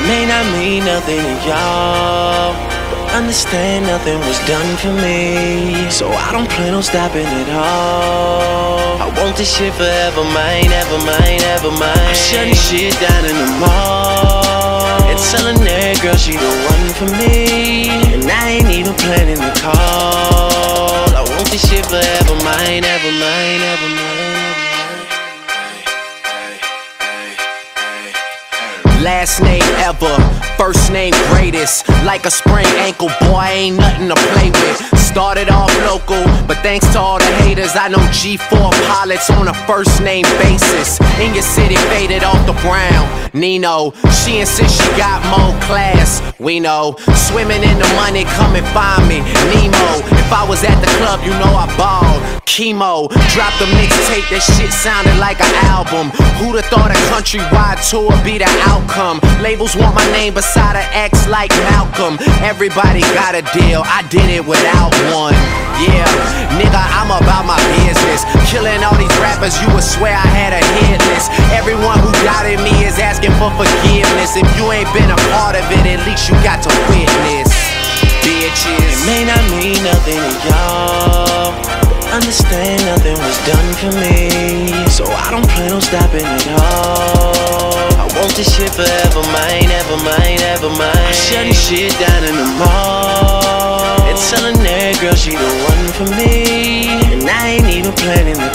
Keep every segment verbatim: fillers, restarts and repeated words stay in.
may not mean nothing to y'all, but understand nothing was done for me, so I don't plan on stopping at all. I want this shit forever mine, ever mine, ever mine. I'm shutting shit down in the mall and telling that girl she the one for me, and I ain't even planning to call. I want this shit forever mine, ever mine, ever mine. Last name ever, first name greatest. Like a sprained ankle, boy, ain't nothing to play with. Started off local, but thanks to all the haters, I know G four pilots on a first name basis. In your city, faded off the brown. Nino, she insists she got more class. We know, swimming in the money, come and find me. Nemo, if I was at the club, you know I balled. Chemo, dropped a mixtape, that shit sounded like an album. Who'd have thought a countrywide tour be the outcome? Labels want my name beside an X like Malcolm. Everybody got a deal, I did it without one. Yeah, nigga, I'm about my business. Killing all these rappers, you would swear I had a hit list. Everyone who doubted me is asking for forgiveness. If you ain't been a part of it, at least you got to witness. Bitches, it may not mean nothing to y'all, understand nothing was done for me, so I don't plan on stopping at all. I want this shit forever mine, ever mine, ever mine. I'm shutting shit down in the mall and telling that girl she the one for me, and I ain't even planning to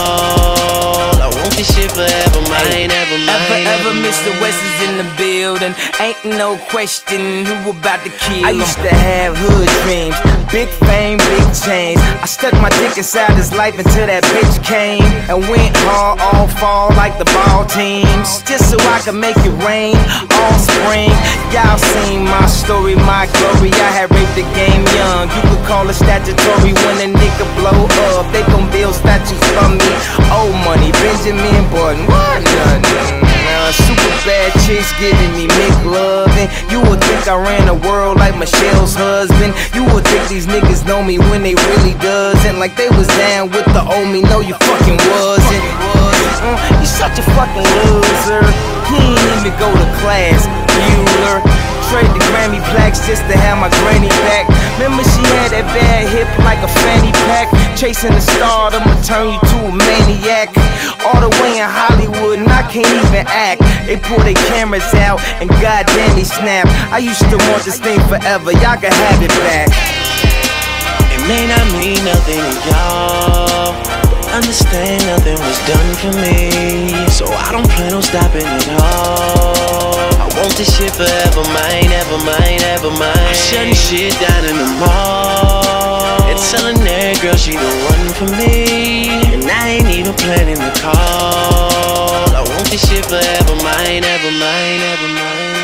call. I want this shit forever mine, ever mine. Ever, ever, Mister West is in the building. Ain't no question who about to kill him. I used to have hood dreams, big fame, big chains. I stuck my dick inside his life until that bitch came and went hard all fall like the ball teams, just so I could make it rain all spring. Y'all seen my story, my glory. I had raped the game young. You could call it statutory when a nigga blow up. They gon' build statues for me. Old money, Benjamin Button, what nothing. Uh, super bad chicks giving me McLovin'. You would think I ran the world like Michelle's husband. You would think these niggas know me when they really doesn't. Like they was down with the old me, no you fucking wasn't. Uh, you such a fucking loser. He ain't even go to class, Bueller. Trade the Grammy plaques just to have my granny back. Remember she had that bad hip like a fanny pack. Chasing the star, I'ma turn you to a maniac. All the way in Hollywood and I can't even act. They pull their cameras out and goddamn they snap. I used to want this thing forever, y'all can have it back. It may not mean nothing to y'all, understand nothing was done for me, so I don't plan on stopping at all. I want this shit forever mine, ever mine, ever mine. I'm shutting shit down in the mall and telling that girl she the one for me, and I ain't even planning to call. I want this shit forever mine, ever mine, ever mine.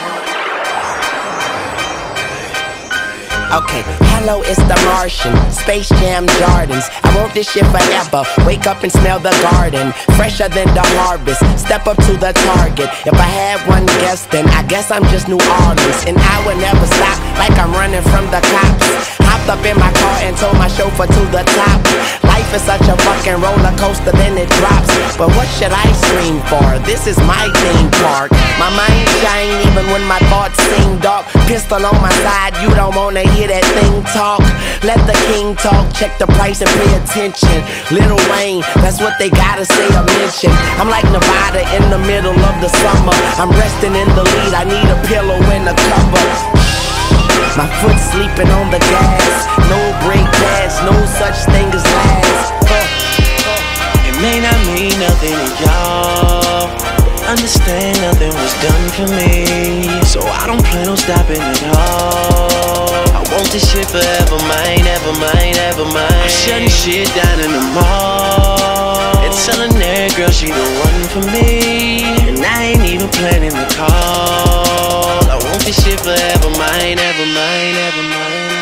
okay, hello, it's the Martian, Space Jam Jordans. I want this shit forever, wake up and smell the garden, fresher than the harvest, step up to the target. If I had one guess, then I guess I'm just New Orleans, and I would never stop like I'm running from the cops. Hopped up in my car and told my chauffeur to the top. Life is such a fucking roller coaster, then it drops. But what should I scream for? This is my theme park. My mind shine even when my thoughts seem dark. Pistol on my side, you don't wanna hear that thing talk. Let the king talk, check the price and pay attention. Lil Wayne, that's what they gotta say or mention. I'm like Nevada in the middle of the summer. I'm resting in the lead, I need a pillow and a cover. My foot sleeping on the gas, no break gas, no such thing as last. uh. It may not mean nothing to y'all, understand nothing was done for me, so I don't plan on stopping at all. I want this shit forever mine, ever mine, ever mine. I'm shutting shit down in the mall and telling that girl she the one for me, and I ain't even planning to call. I want this shit forever mine, ever mine, ever mine.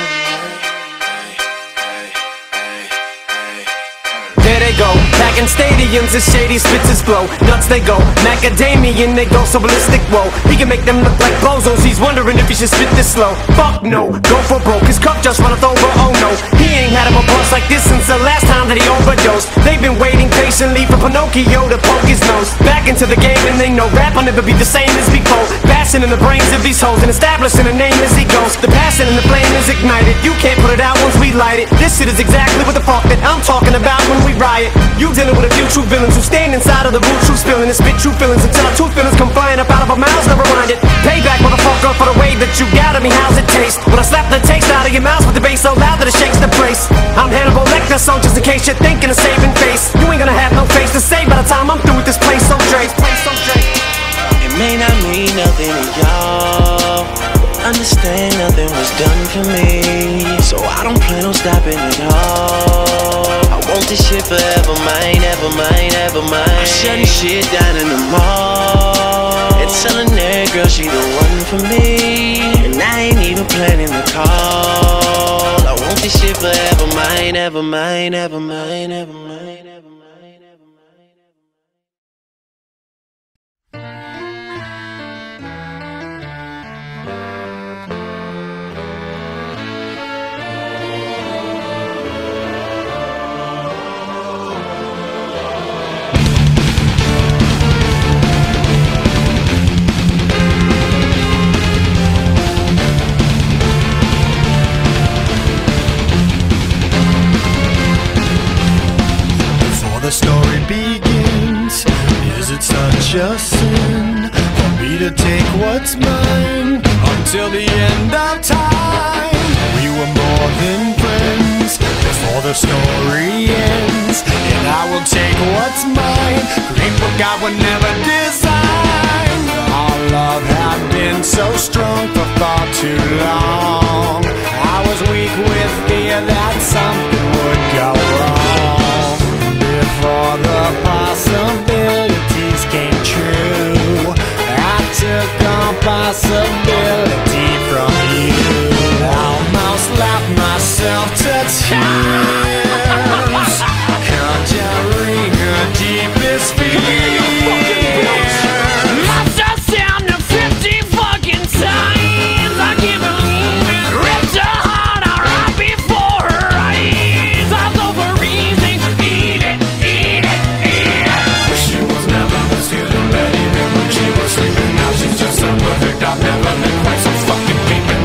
There they go, back in stadiums as shady spits his flow. Nuts they go, macadamian they go so ballistic, whoa. He can make them look like bozos, he's wondering if he should spit this slow. Fuck no, go for broke, his cup just runneth over, oh no. He ain't had him a boss like this since the last time that he overdosed. They've been waiting patiently for Pinocchio to poke his nose back into the game, and they know rap will never be the same as before. Fast blasting in the brains of these hoes and establishing a name as he goes. The passion and the flame is ignited. You can't put it out once we light it. This shit is exactly what the fuck that I'm talking about when we riot. You dealing with a few true villains who stand inside of the root, true spilling and spit true feelings until our true feelings come flying up out of our mouths. Never mind it. Payback, motherfucker, for the way that you got at me. How's it taste? When I slap the taste out of your mouth with the bass so loud that it shakes the place. I'm Hannibal Lecter, so just in case you're thinking of saving face, you ain't gonna have no face to say by the time I'm through with this place. So Drake, place so Drake. It may not mean nothing to y'all. Understand nothing was done for me, so I don't plan on stopping at all. I want this shit forever mine, ever mine, ever mine. I'm shutting shit down in the mall and telling that girl she the one for me, and I ain't even planning the call. I want this shit forever mine, ever mine, ever mine, ever mine, ever mine. The story begins. Is it such a sin for me to take what's mine until the end of time? We were more than friends before the story ends, and I will take what's mine. Create what God would never design. Our love had been so strong for far too long. I was weak with fear that something would go wrong. Before the possibilities came true, I took on possibility from you. Almost laughed myself to tears, conjuring her deepest fears. Must have sounded fifty fucking times. I can't believe it. Ripped her heart out right before her eyes. I was over easy. Eat it, eat it, eat it. She was never this good in bed, even when she was sleeping. Now she's just so perfect. I've never been quite so fucking peeping.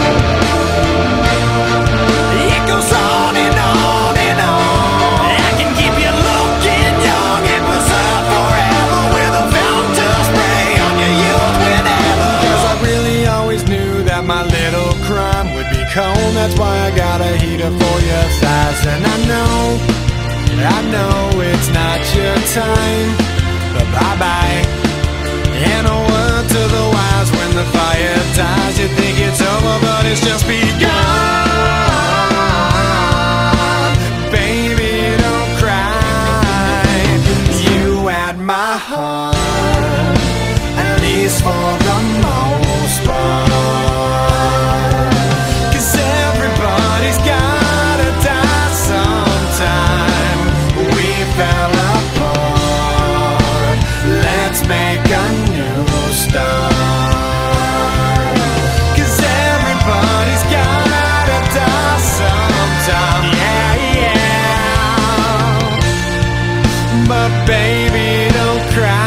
It goes on and on and on. I can keep you looking young and preserve forever with a fountain spray on your youth whenever. Cause I really always knew that my little crime would be cold. That's why I got a heater for your thighs. And I know, I know it's not your time, but bye-bye. And a word to the wise, when the fire dies, you think it's over, but it's just begun. Baby, don't cry. You had my heart, at least for the most part. Cause everybody's gotta die sometime. We fell apart. Let's make a new start. Cause everybody's gotta die sometime. Yeah, yeah. But baby, don't cry.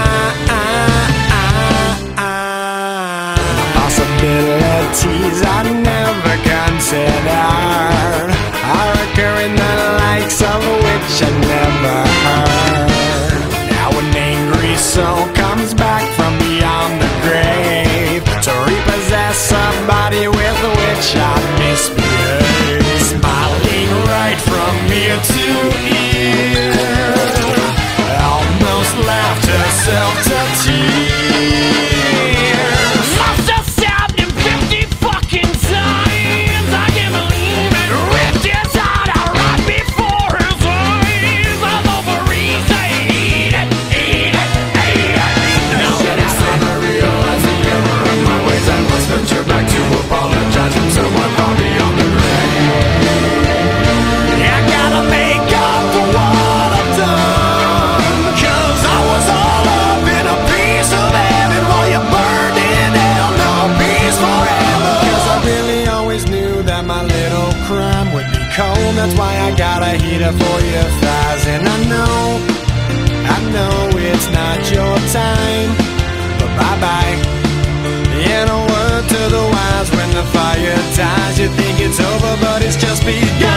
Possibilities I never considered are occurring, the likes of which I never heard. Now an angry soul comes back from beyond the grave to repossess a body with which I misbehaved. Smiling right from ear to ear, almost laughed herself to tears. Must have sounded fifty fucking times. I can't believe it. Ripped his heart out right before his eyes. I'm over easy. Eat it, eat it, eat it. Now that it's time I realize the error of my ways, I must venture back to apologize from someone far beyond the grave. I gotta make up for what I've done. Cause I was all up in a piece of heaven while you burned in hell. No peace forever. Cause I really always knew that my little crime would be cold. That's why I got a heater for your thighs. And I know, I know it's not your time, but bye bye. somebody's just begun.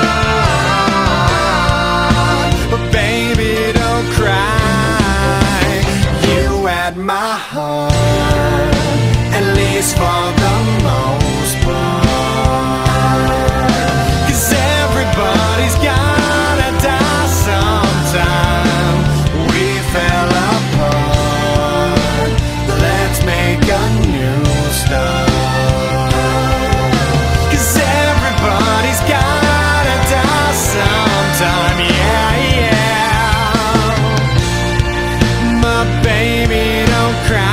But baby, don't cry. You had my heart, at least for the most part. 'Cause everybody's gotta die sometime. We fell apart, let's make a new start. 'Cause everybody's gotta die sometime, yeah, yeah. My baby, don't cry.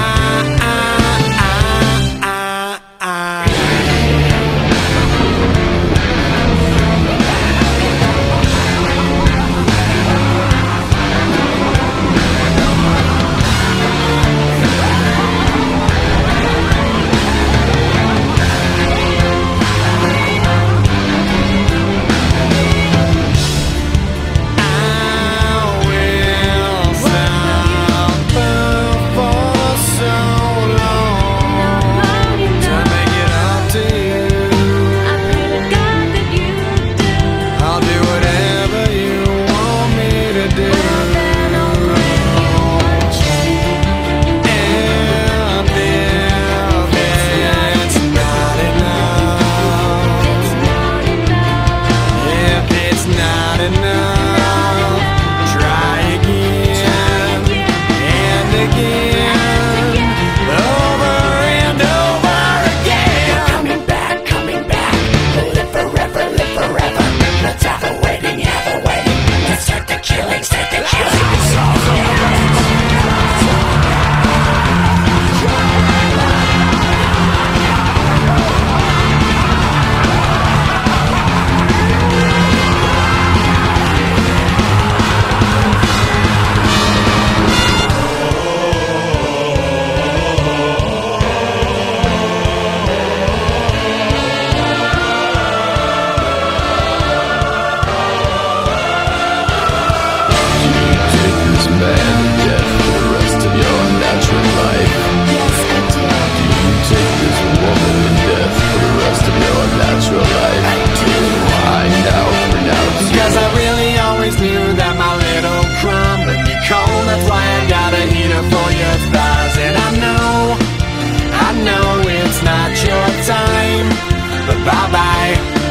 Bye-bye.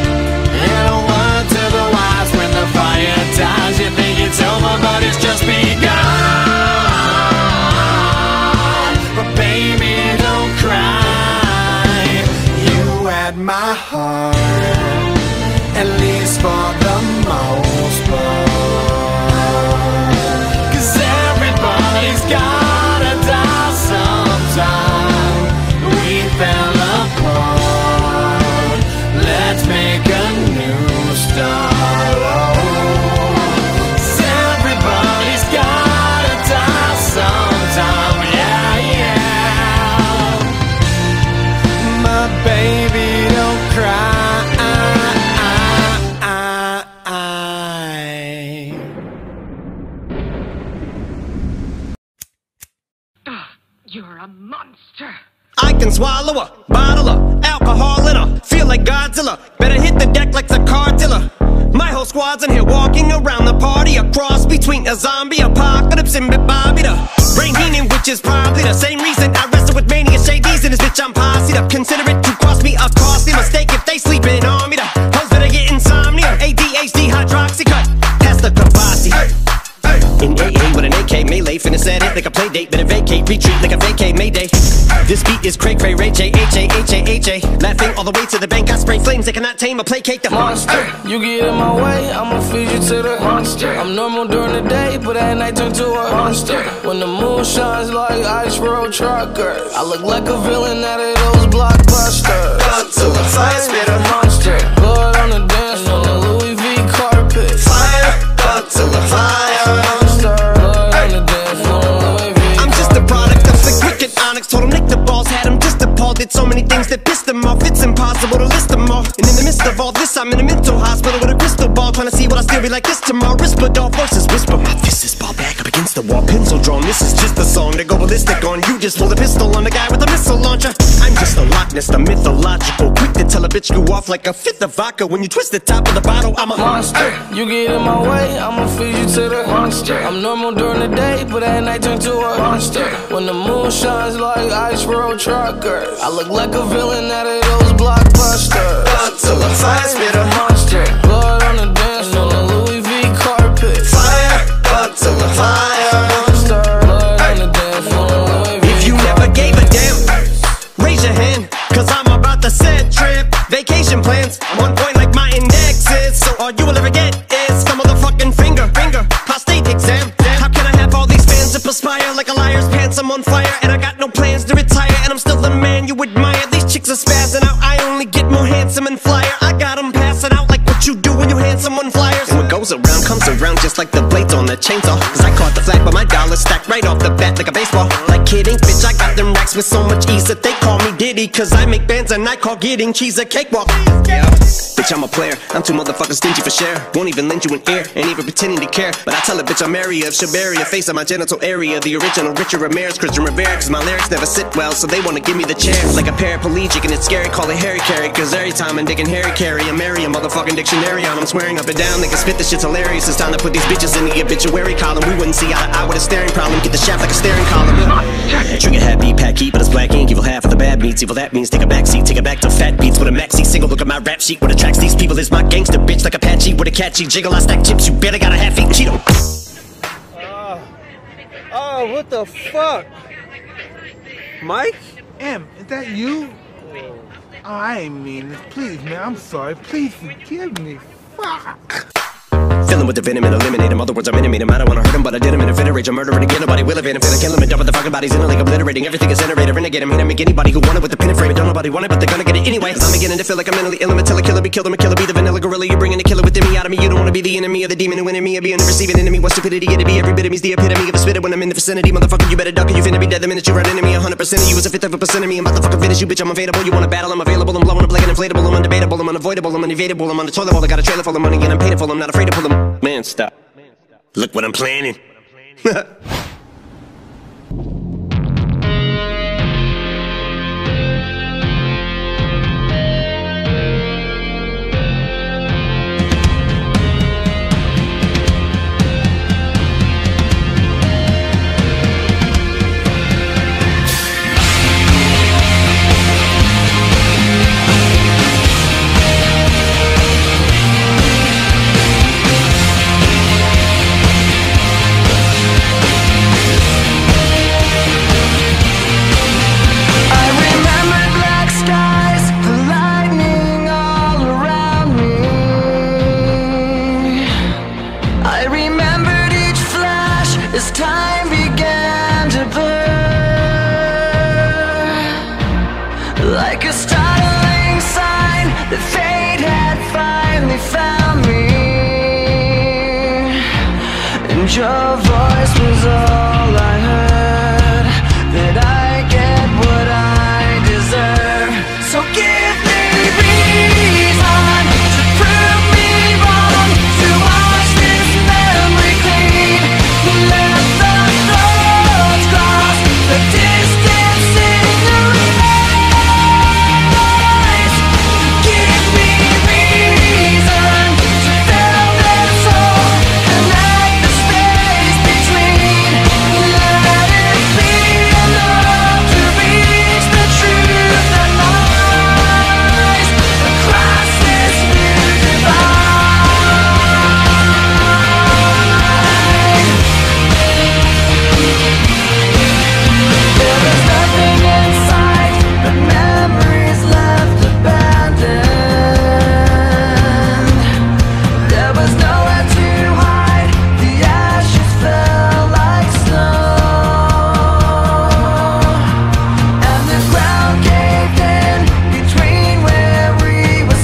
And a word to the wise, when the fire dies, you think it's over, but it's just begun. But baby, don't cry. You had my heart, at least for the most part. 'Cause everybody's gotta die sometime. We fell apart, let's make a new start. Oh, everybody's gotta die sometime, yeah, yeah. My baby, don't cry. You're a monster. I can swallow a bottle of alcohol in her, feel like Godzilla. Better hit the deck like the cartilla. My whole squad's in here walking around the party, a cross between a zombie apocalypse and Bobby the Brain Heenan, which is probably the same reason I wrestle with mania shades in this bitch. I'm posse up. Consider it to cost me a costly mistake if they sleeping on me. The hoes better get insomnia, A D H D, hydroxycut, that's the Kabasi. In A A with an A K melee, finna set it like a play date. Better vacate, retreat like a vacate mayday. This beat is cray cray, Ray J, H A, H A, H A. Laughing all the way to the bank, I spray flames. They cannot tame or placate the monster. You get in my way, I'ma feed you to the monster. I'm normal during the day, but at night turn to a monster. When the moon shines like ice road truckers, I look like a villain out of those blockbusters. Gun to the fire, spit a monster. Blood on the dance on the Louis V carpet. Fire, gun to the fire. Monster, blood on the dance on the Louis V I'm just a product of the cricket onyx. Told him Nick the balls, had him just appalled. Did so many things that pissed him off, it's impossible to list them all. And in the midst of all this, I'm in a mental hospital with a crystal ball, trying to see what I still be like this tomorrow. Whisper dog voices whisper, my fist is ball back up against the wall, pencil drawn. This is just a song to go ballistic on. You just pull the pistol on the guy with the missile launcher. I'm just a Loch Ness, the mythological, quick to tell a bitch you off like a fifth of vodka. When you twist the top of the bottle, I'm a monster. You get in my way, I'ma feed you to the monster. I'm normal during the day, but at night turn to a monster. When the moon shines like ice road truckers, I look like a villain out of those blockbusters. Till the fire spitter, monster. Blood on the dance floor, on the Louis V carpet. Fire, till the fire. Monster. Blood on the dance floor, on Louis V. If you never gave a damn, raise your hand, cause I'm about to set trip. Vacation plans, I'm on point like my index is. So all you will ever get is a motherfucking finger, finger, prostate exam. How can I have all these fans that perspire like a liar's pants? I'm on fire and I got no plans to retire, and I'm still the man you admire. These chicks are spazzing out, I only get more handsome and flyer. I got them passing out like what you do when you hand someone flyers. And what goes around comes around just like the blades on the chainsaw. Cause I caught the flag but my dollar stacked right off the bat like a baseball. Like kidding, bitch, I got them racks with so much ease that they call me Diddy. Cause I make bands and I call getting cheese a cakewalk. Yeah, bitch, I'm a player, I'm too motherfucking stingy for share. Won't even lend you an ear, ain't even pretending to care. But I tell a bitch I'm area of Shabaria, face on my genital area. The original Richard Ramirez, Christian Rivera. Cause my lyrics never sit well, so they wanna give me the chair. Like a paraplegic and it's scary, call it Harry Carry. Cause every time I'm digging Harry Carry, I marry a motherfucking dictionary on. I'm swearing up and down, they can spit this shit's hilarious. It's time to put these bitches in the obituary column. We wouldn't see eye to eye with a staring problem. Get the shaft like a staring column. Trigger happy, pack heat, but it's black ink. Evil half of the bad meats, evil that means take a back seat. Take it back to fat beats with a maxi single. Look at my rap sheet, what attracts these people is my gangster bitch. Like Apache with a catchy jiggle. I stack chips, you better got a half-eaten Cheeto. Oh, oh, what the fuck? Mike? M, is that you? Oh, I ain't mean this. Please, man, I'm sorry. Please forgive me. Fuck. Filling with the venom and eliminate him. Other words, I'm intimate him. I don't wanna hurt him, but I did him in a fit of rage. I'm murdering again. Nobody will evade him. Finna kill him and dump the fucking bodies in a lake, obliterating everything is generator. Renegade him, hit him, make anybody who want it with the pin and frame it. Don't nobody want it, but they're gonna get it anyway. Cause I'm beginning to feel like I'm mentally ill. I'm a killer, killer, be killed. I'm a killer, be the vanilla gorilla. You're bringing the killer within me out of me. You don't wanna be the enemy of the demon who in me. I'll be in the receiving enemy. What stupidity it'd be. Every bit of me's the epitome of a spitter when I'm in the vicinity. Motherfucker, you better duck or you finna be dead the minute you run into me. one hundred percent of you is a fifth of a percent of me. I'm about to fucking finish you, bitch. I'm available. You wanna battle? I'm available. I'm blowing up like an inflatable. I'm undebatable. I'm unavoidable. I'm unevadable. I'm on the toilet bowl. I got a trailer full of money and I'm paid for. I'm not afraid to pull them. Man, stop. Look what I'm planning. As time began to blur, like a startling sign that fate had finally found me, and your voice was all I heard, that I get what I deserve. So give me reason to prove me wrong, to wash this memory clean. Let the thoughts cross the distance in your eyes. Give me reason to fill this hole and make the space between. Let it be enough to reach the truth that lies across this new divide. There was nothing in sight but memories left abandoned. There was nowhere to hide, the ashes fell like snow, and the ground caved in between where we were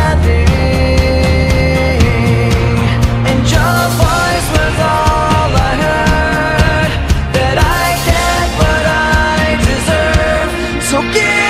standing, and your voice was all I heard, that I get what I deserve. So give